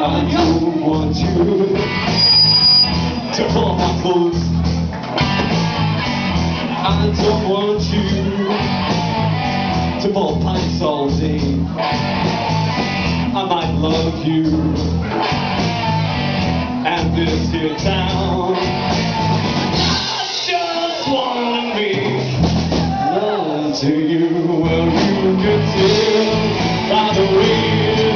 I don't want you to pull my clothes. I don't want you to pull pints all day. I might love you and this here town. I just wanna make love to you. Well, you can tell by the way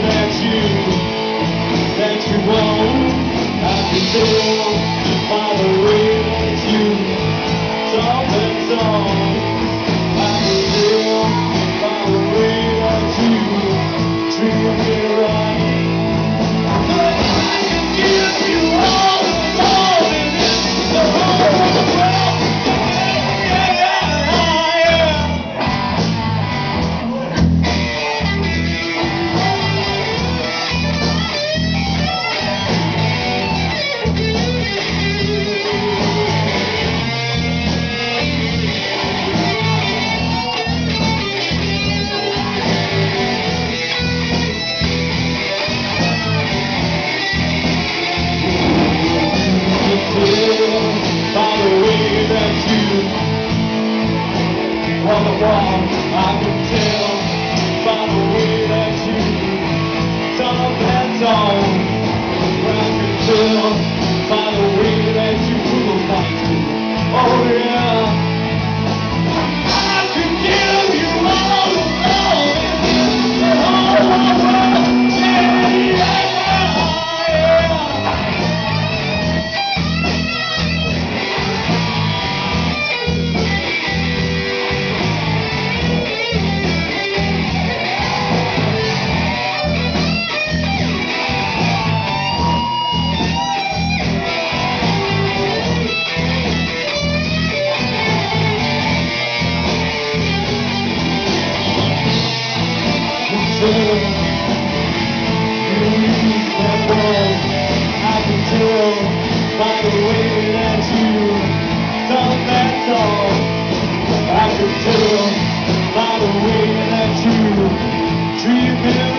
that you won't. I can tell by the way that you talk and talk. I can tell by the way that you treat me right. But I can give you all the loving in the whole world. On the wall, I can tell by the way that you talk that talk. I can tell by the way that you move like me. Oh yeah, I can give you all the love in the whole world. Yeah, yeah, I can tell by the way that you talk that talk. I can tell by the way that you treat me.